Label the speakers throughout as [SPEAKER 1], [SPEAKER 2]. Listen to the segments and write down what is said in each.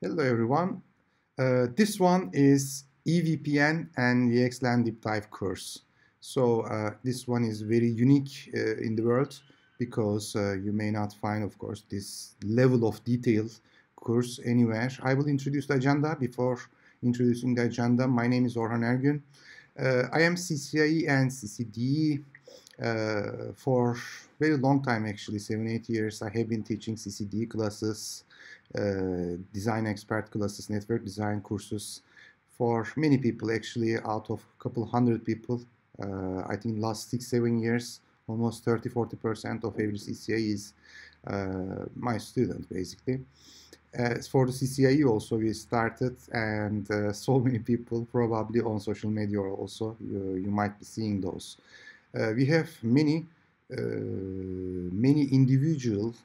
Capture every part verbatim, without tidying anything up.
[SPEAKER 1] Hello everyone. Uh, this one is E V P N and V X LAN deep dive course. So uh, this one is very unique uh, in the world because uh, you may not find, of course, this level of detail course anywhere. I will introduce the agenda. Before introducing the agenda, my name is Orhan Ergün. Uh, I am C C I E and C C D E uh, for very long time, actually, seven, eight years. I have been teaching C C D E classes, uh, design expert classes, network design courses for many people, actually, out of a couple hundred people. Uh, I think last six, seven years, almost thirty, forty percent of every C C I E is uh, my student, basically. Uh, for the C C I E also we started, and uh, so many people probably on social media also, you, you might be seeing those. Uh, we have many, uh, many individual,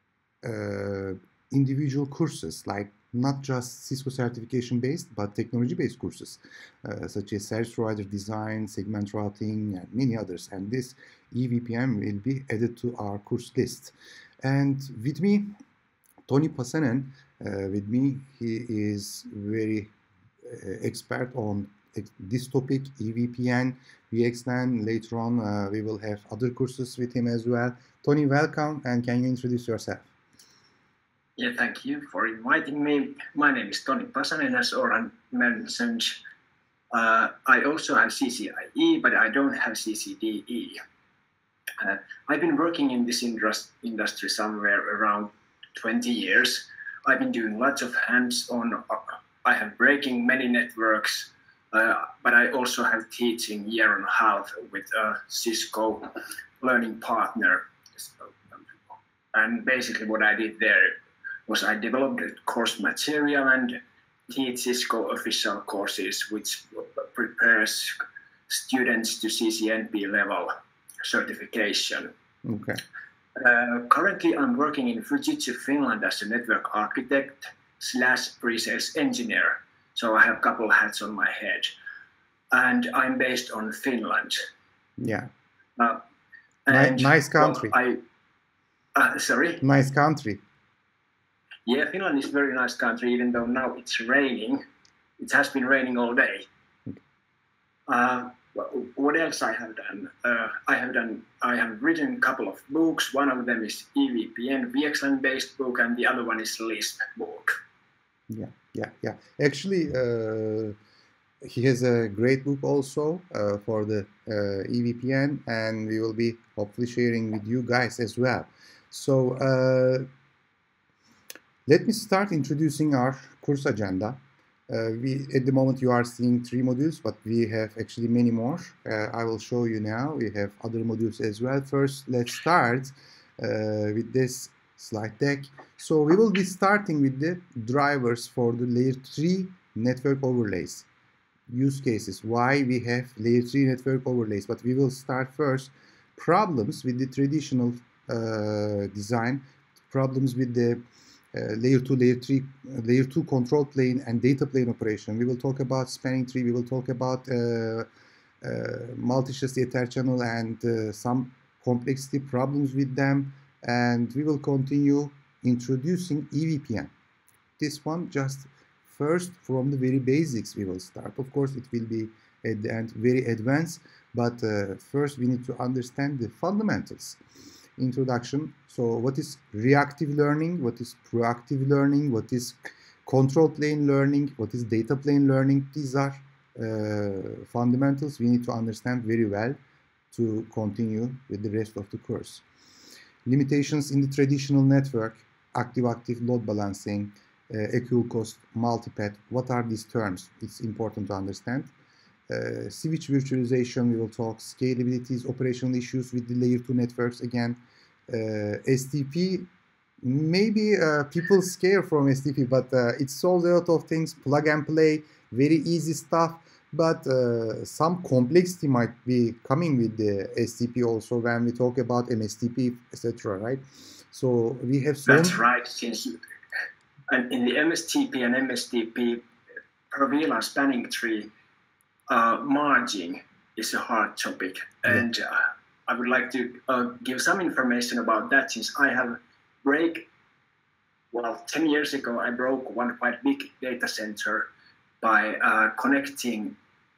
[SPEAKER 1] uh, individual courses, like not just Cisco certification based, but technology based courses, uh, such as service provider design, segment routing, and many others. And this E V P N will be added to our course list. And with me, Tony Pasanen, uh, with me, he is very uh, expert on this topic, E V P N, V X LAN. Later on, uh, we will have other courses with him as well. Tony, welcome, and can you introduce yourself?
[SPEAKER 2] Yeah, thank you for inviting me. My name is Tony Pasanen, as Orhan mentioned. Uh, I also have C C I E, but I don't have C C D E. Uh, I've been working in this industry somewhere around twenty years. I've been doing lots of hands-on. I have breaking many networks, uh, but I also have teaching year and a half with a Cisco learning partner. And basically what I did there was I developed a course material and teach Cisco official courses, which prepares students to C C N P level certification.
[SPEAKER 1] Okay.
[SPEAKER 2] Uh, currently, I'm working in Fujitsu, Finland as a network architect slash pre-sales engineer. So I have a couple of hats on my head. And I'm based on Finland.
[SPEAKER 1] Yeah.
[SPEAKER 2] Uh,
[SPEAKER 1] and, nice country.
[SPEAKER 2] Well, I, uh, sorry?
[SPEAKER 1] Nice country.
[SPEAKER 2] Yeah, Finland is a very nice country, even though now it's raining. It has been raining all day. Okay. Uh, What else I have done? Uh, I have done. I have written a couple of books. One of them is E V P N V X LAN based book, and the other one is Lisp book.
[SPEAKER 1] Yeah, yeah, yeah. Actually, uh, he has a great book also uh, for the uh, E V P N, and we will be hopefully sharing with you guys as well. So uh, let me start introducing our course agenda. Uh, we, at the moment you are seeing three modules, but we have actually many more. Uh, I will show you now. We have other modules as well. First, let's start uh, with this slide deck. So we will be starting with the drivers for the layer three network overlays. Use cases, why we have layer three network overlays. But we will start first problems with the traditional uh, design, problems with the Uh, layer two, layer three, uh, layer two control plane and data plane operation. We will talk about spanning tree. We will talk about uh, uh, multi-chassis ether channel and uh, some complexity problems with them. And we will continue introducing E V P N. This one just first from the very basics we will start. Of course, it will be at the end very advanced, but uh, first we need to understand the fundamentals. Introduction. So what is reactive learning, what is proactive learning, what is control plane learning, what is data plane learning? These are uh, fundamentals we need to understand very well to continue with the rest of the course. Limitations in the traditional network, active-active load balancing, uh, equal cost, multipath. What are these terms? It's important to understand. Uh, switch virtualization, we will talk scalabilities, operational issues with the layer two networks again. Uh, S T P, maybe uh, people scare from S T P, but uh, it solves a lot of things, plug and play, very easy stuff, but uh, some complexity might be coming with the S T P also when we talk about M S T P, et cetera, right? So we have some...
[SPEAKER 2] That's right, since and in the M S T P and M S T P per V LAN spanning tree, Uh, merging is a hard topic, and uh, I would like to uh, give some information about that, since I have break well, ten years ago, I broke one quite big data center by uh, connecting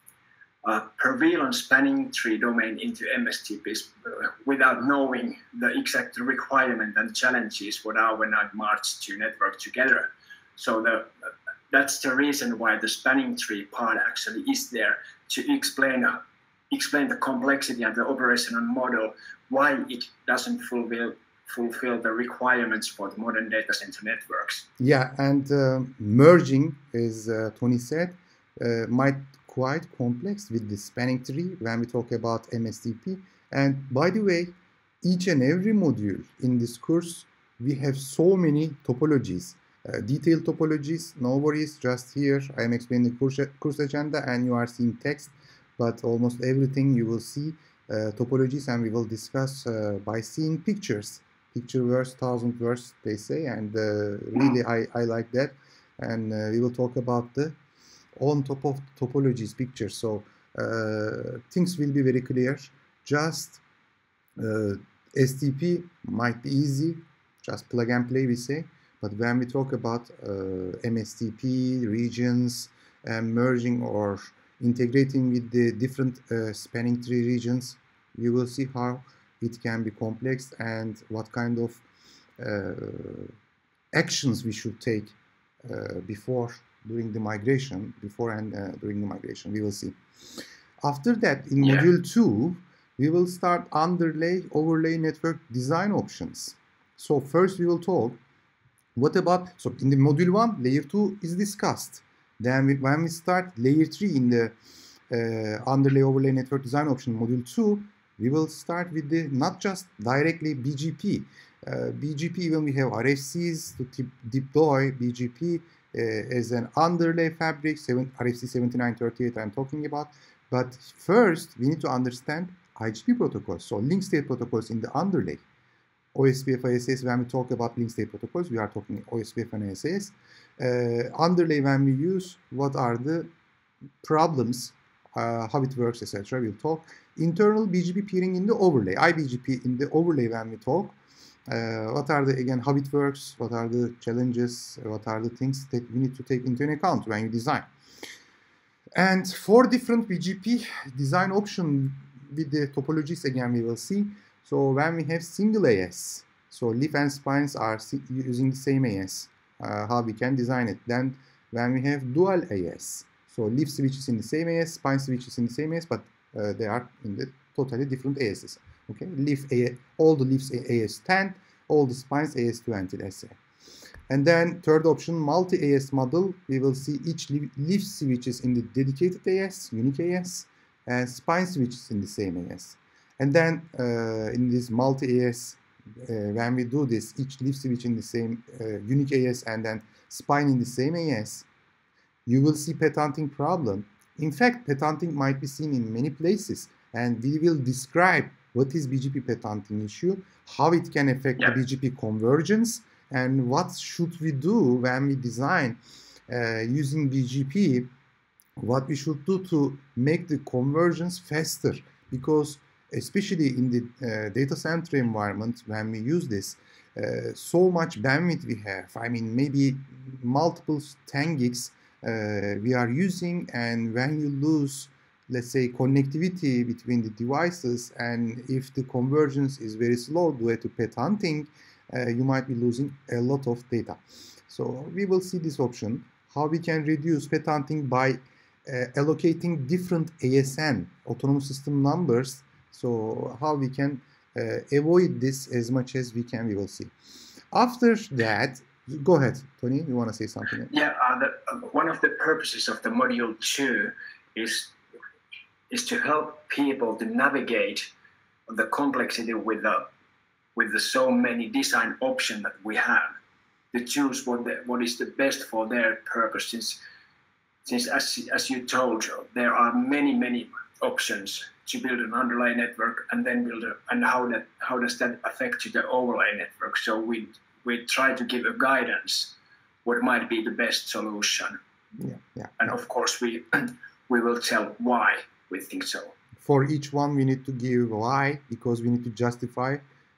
[SPEAKER 2] a per V LAN spanning tree domain into M S T Ps uh, without knowing the exact requirement and challenges what are when I merge two networks together. So the, that's the reason why the spanning tree part actually is there, to explain uh, explain the complexity and the operational model, why it doesn't fulfill fulfill the requirements for the modern data center networks.
[SPEAKER 1] Yeah, and uh, merging, as uh, Tony said, uh, might quite complex with the spanning tree when we talk about M S T P. And by the way, each and every module in this course, we have so many topologies, uh, detailed topologies. No worries, just here I am explaining the course, course agenda and you are seeing text, but almost everything you will see uh, topologies, and we will discuss uh, by seeing pictures. Picture verse, thousand verse, they say, and uh, really I, I like that. And uh, we will talk about the on top of topologies picture. So uh, things will be very clear. Just uh, S T P might be easy, just plug and play, we say. But when we talk about uh, M S T P, regions, and merging or integrating with the different uh, spanning tree regions, you will see how it can be complex and what kind of uh, actions we should take uh, before during the migration, before and uh, during the migration, we will see. After that, in yeah. module two, we will start underlay, overlay network design options. So first we will talk, what about, so in the module one, layer two is discussed. Then we, when we start layer three in the uh, underlay, overlay network design option, module two, we will start with the not just directly B G P. Uh, B G P, even we have R F Cs to deploy B G P uh, as an underlay fabric, R F C seventy-nine thirty-eight I'm talking about. But first, we need to understand I G P protocols, so link state protocols in the underlay. O S P F, I S A S, when we talk about link state protocols, we are talking O S P F and I S A S. Uh, underlay, when we use, what are the problems, uh, how it works, et cetera. We'll talk. Internal B G P peering in the overlay, I B G P in the overlay when we talk. Uh, what are the, again, how it works, what are the challenges, what are the things that we need to take into account when you design. And four different B G P design options with the topologies, again, we will see. So when we have single A S, so leaf and spines are using the same A S, uh, how we can design it. Then when we have dual A S, so leaf switches in the same A S, spine switches in the same A S, but uh, they are in the totally different A Ss. Okay, leaf A, all the leaves A S ten, all the spines A S twenty, let's say. And then third option, multi-A S model, we will see each leaf switches in the dedicated A S, unique A S, and spine switches in the same A S. And then uh, in this multi-A S, uh, when we do this, each leaf switch in the same uh, unique A S and then spine in the same A S, you will see patenting problem. In fact, patenting might be seen in many places, and we will describe what is B G P patenting issue, how it can affect yeah. the B G P convergence, and what should we do when we design uh, using B G P, what we should do to make the convergence faster, because especially in the uh, data center environment, when we use this, uh, so much bandwidth we have, I mean, maybe multiple ten gigs uh, we are using, and when you lose, let's say, connectivity between the devices, and if the convergence is very slow due to patenting, uh, you might be losing a lot of data. So we will see this option, how we can reduce patenting by uh, allocating different A S N, autonomous system numbers. So how we can uh, avoid this as much as we can, we will see. After that, go ahead, Tony, you want to say something?
[SPEAKER 2] Yeah, uh, the, uh, one of the purposes of the module two is, is to help people to navigate the complexity with the, with the so many design options that we have, to choose what, the, what is the best for their purpose, since, since as, as you told, there are many, many options to build an underlay network, and then build a, and how that how does that affect the overlay network. So we we try to give a guidance what might be the best solution.
[SPEAKER 1] Yeah, yeah.
[SPEAKER 2] And
[SPEAKER 1] yeah.
[SPEAKER 2] of course we we will tell why we think so.
[SPEAKER 1] For each one we need to give why, because we need to justify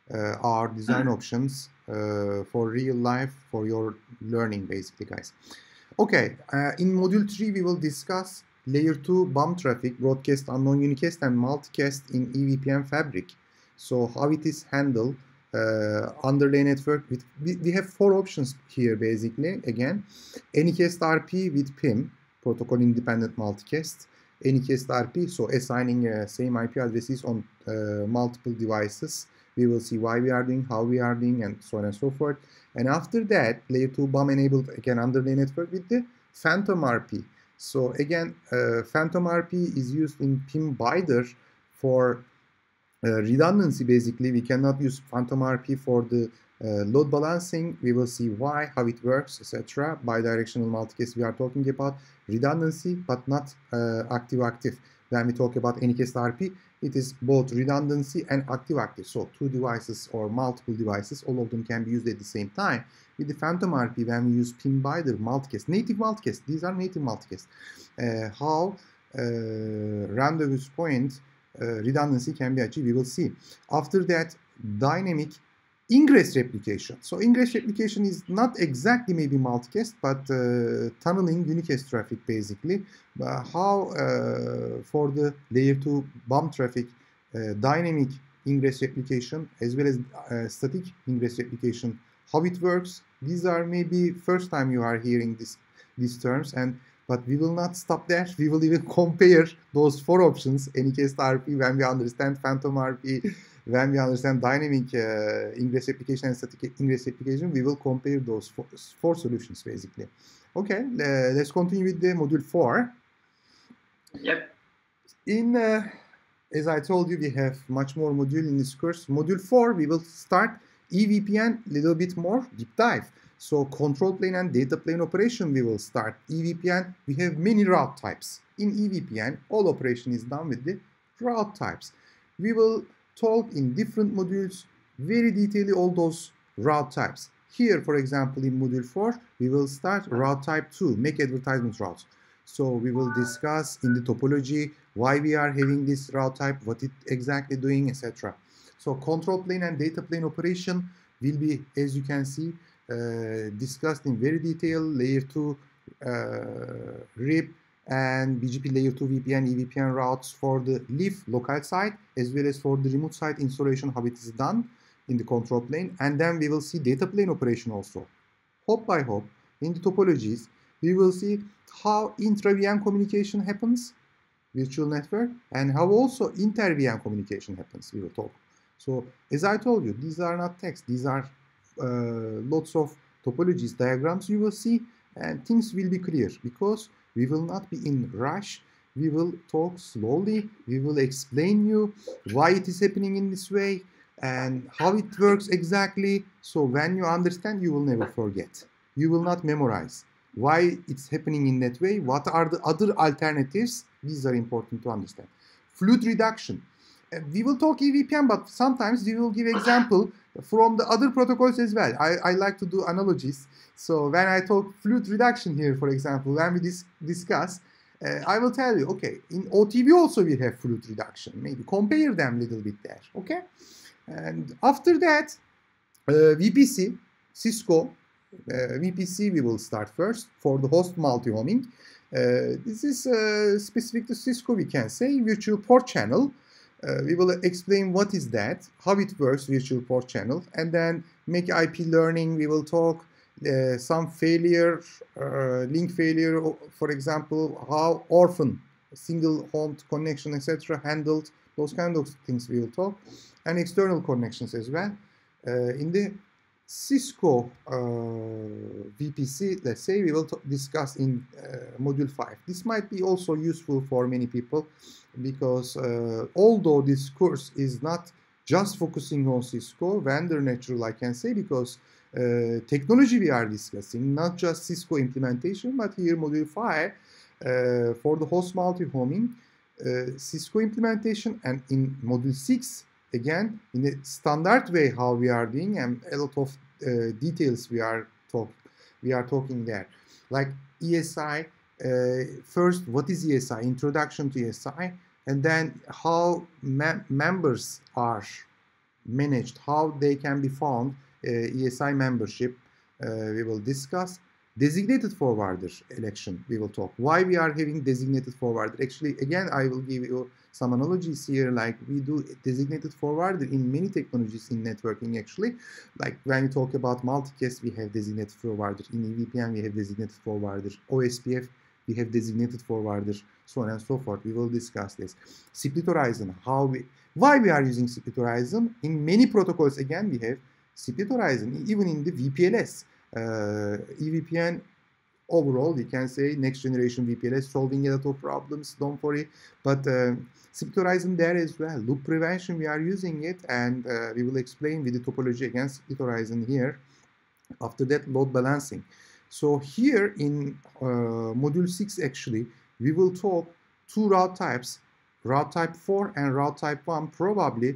[SPEAKER 1] uh, our design options uh, for real life, for your learning, basically, guys. Okay, uh, in module three, we will discuss layer two B U M traffic, broadcast, unknown unicast, and multicast in E V P N fabric. So how it is handled, uh, underlay network. With, we, we have four options here, basically. Again, Anycast R P with P I M, protocol independent multicast. Anycast R P, so assigning uh, same I P addresses on uh, multiple devices. We will see why we are doing, how we are doing, and so on and so forth. And after that, layer two B U M enabled, again, underlay network with the Phantom R P. So again, uh, Phantom R P is used in P I M Bider for uh, redundancy, basically. We cannot use Phantom R P for the uh, load balancing. We will see why, how it works, et cetera. Bi-directional multicast, we are talking about redundancy, but not active-active. Uh, when we talk about Anycast R P, it is both redundancy and active-active. So two devices or multiple devices, all of them can be used at the same time. With the Phantom R P, when we use P I M Bider multicast, native multicast, these are native multicast. Uh, how uh, rendezvous point uh, redundancy can be achieved, we will see. After that, dynamic Ingress replication. So Ingress replication is not exactly maybe multicast, but uh, tunneling unicast traffic, basically. Uh, how uh, for the layer two B U M traffic, uh, dynamic ingress replication as well as uh, static ingress replication, how it works. These are maybe first time you are hearing this these terms, and but we will not stop there. We will even compare those four options, Anycast R P, when we understand Phantom R P, when we understand dynamic uh, ingress replication and static ingress replication, we will compare those four, four solutions, basically. Okay, uh, let's continue with the module four.
[SPEAKER 2] Yep.
[SPEAKER 1] In, uh, as I told you, we have much more module in this course. Module four, we will start E V P N, little bit more deep dive. So control plane and data plane operation, we will start. E V P N, we have many route types. In E V P N, all operation is done with the route types. We will talk in different modules, very detailedly all those route types. Here, for example, in module four, we will start route type two, make advertisement routes. So we will discuss in the topology why we are having this route type, what it exactly doing, et cetera. So control plane and data plane operation will be, as you can see, uh, discussed in very detail, layer two uh, R I P and B G P layer two V P N, E V P N routes for the live local side, as well as for the remote side installation, how it is done in the control plane. And then we will see data plane operation also. Hop by hop, in the topologies, we will see how intra-V M communication happens, virtual network, and how also inter-V M communication happens, we will talk. So, as I told you, these are not text, these are uh, lots of topologies, diagrams you will see, and things will be clear, because we will not be in rush. We will talk slowly. We will explain you why it is happening in this way and how it works exactly. So when you understand, you will never forget. You will not memorize why it's happening in that way. What are the other alternatives? These are important to understand. Fluid reduction. Uh, we will talk E V P N, but sometimes we will give example from the other protocols as well. I, I like to do analogies. So when I talk fluid reduction here, for example, when we dis discuss, uh, I will tell you, okay, in O T V also we have fluid reduction. Maybe compare them a little bit there, okay? And after that, uh, V P C, Cisco, uh, V P C we will start first for the host multi-homing. Uh, this is uh, specific to Cisco, we can say, virtual port channel. Uh, we will explain what is that, how it works, virtual port channel, and then make I P learning. We will talk uh, some failure, uh, link failure, for example, how orphan, single home connection, et cetera handled. Those kind of things we will talk, and external connections as well. Uh, in the Cisco uh, V P C, let's say, we will discuss in uh, module five. This might be also useful for many people, because uh, although this course is not just focusing on Cisco, vendor natural, I can say, because uh, technology we are discussing, not just Cisco implementation, but here module five uh, for the host multi-homing, uh, Cisco implementation, and in module six, again, in a standard way how we are doing, and a lot of uh, details we are, talk, we are talking there. Like E S I, uh, first, what is E S I? Introduction to E S I, and then how me members are managed, how they can be found, uh, E S I membership, uh, we will discuss. Designated forwarder election, we will talk. Why we are having designated forwarder. Actually, again, I will give you some analogies here, like we do designated forwarder in many technologies in networking, actually. Like when we talk about multicast, we have designated forwarder. In E V P N, we have designated forwarder. O S P F, we have designated forwarder, so on and so forth. We will discuss this. Split horizon, how we, why we are using split horizon. In many protocols, again, we have split horizon, even in the V P L S. Uh, E V P N overall, we can say next generation V P L S solving a lot of problems, don't worry. But uh, split horizon there as well. Loop prevention, we are using it, and uh, we will explain with the topology against split horizon here. After that, load balancing. So here in uh, module six, actually, we will talk two route types, route type four and route type one. Probably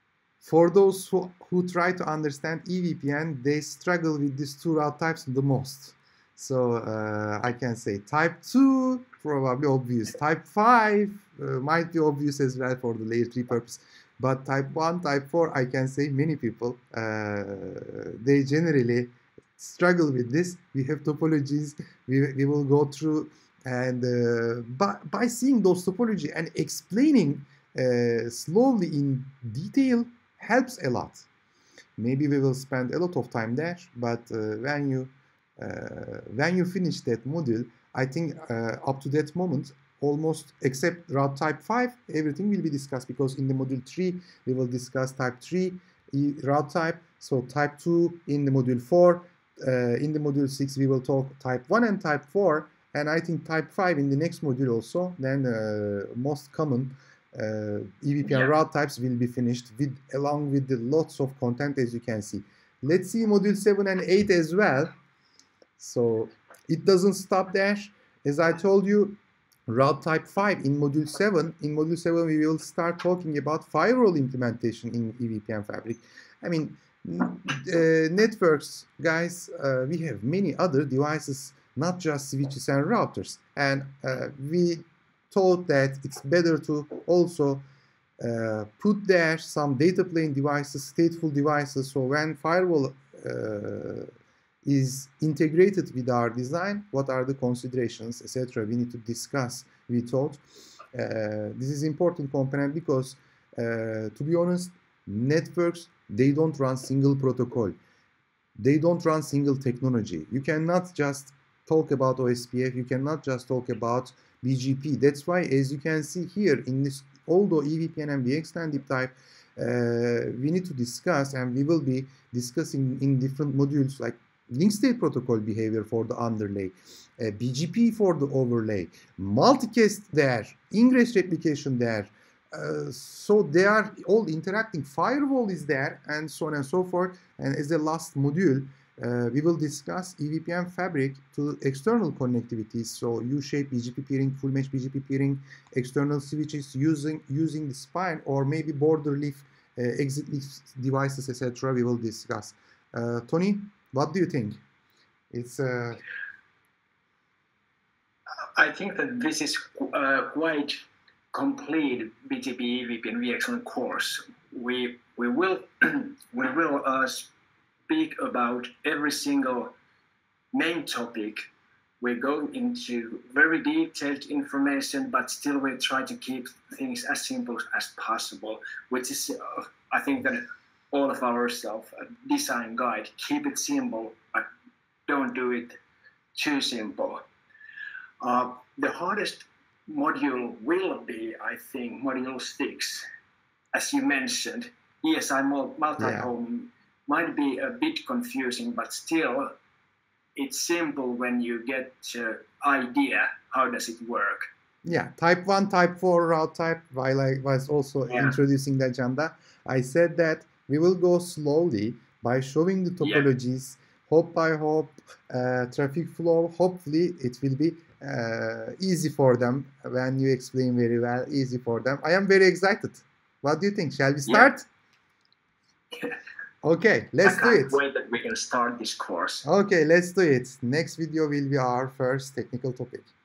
[SPEAKER 1] for those who, who try to understand E V P N, they struggle with these two route types the most. So uh, I can say type two, probably obvious. Type five uh, might be obvious as well for the layer three purpose. But type one, type four, I can say many people, uh, they generally struggle with this. We have topologies we, we will go through, and uh, by, by seeing those topology and explaining uh, slowly in detail helps a lot. Maybe we will spend a lot of time there, but uh, when you uh, when you finish that module, I think uh, up to that moment, almost except route type five, everything will be discussed, because in the module three we will discuss type three route type, so type two in the module four, uh, in the module six we will talk type one and type four, and I think type five in the next module also. Then uh, most common uh, E V P N yeah. route types will be finished with along with the lots of content, as you can see. Let's see module seven and eight as well. So it doesn't stop there. As I told you, route type five in module seven. In module seven, we will start talking about firewall implementation in E V P N Fabric. I mean, uh, networks, guys, uh, we have many other devices, not just switches and routers. And uh, we thought that it's better to also uh, put there some data plane devices, stateful devices, so when firewall uh, is integrated with our design, what are the considerations, et cetera. We need to discuss, we thought. Uh, this is important component because, uh, to be honest, networks, they don't run single protocol. They don't run single technology. You cannot just talk about O S P F. You cannot just talk about B G P. That's why, as you can see here, in this, although E V P N and V X LAN deep dive, uh, we need to discuss, and we will be discussing in different modules, like link state protocol behavior for the underlay, uh, B G P for the overlay, multicast there, Ingress replication there. Uh, so they are all interacting. Firewall is there, and so on and so forth. And as the last module, uh, we will discuss E V P N Fabric to external connectivities. So U-shaped B G P peering, full mesh B G P peering, external switches using using the spine, or maybe border leaf, uh, exit leaf devices, et cetera. We will discuss. Uh, Tony, what do you think? It's. Uh...
[SPEAKER 2] I think that this is uh, quite complete B G P E V P N V X LAN course. We we will we will uh, speak about every single main topic. We go into very detailed information, but still we try to keep things as simple as possible. Which is, uh, I think that all of our self design guide, keep it simple, but don't do it too simple. Uh, the hardest module will be, I think, module six. As you mentioned, E S I multi-homing yeah. might be a bit confusing, but still, it's simple when you get the idea how does it work.
[SPEAKER 1] Yeah, type one, type four route type, while I was also yeah. introducing the agenda, I said that we will go slowly by showing the topologies, yeah. hop by hop, uh, traffic flow. Hopefully, it will be uh, easy for them when you explain very well, easy for them. I am very excited. What do you think? Shall we start?
[SPEAKER 2] Yeah.
[SPEAKER 1] Okay, let's
[SPEAKER 2] I
[SPEAKER 1] do it.
[SPEAKER 2] can't wait that we can start this course.
[SPEAKER 1] Okay, let's do it. Next video will be our first technical topic.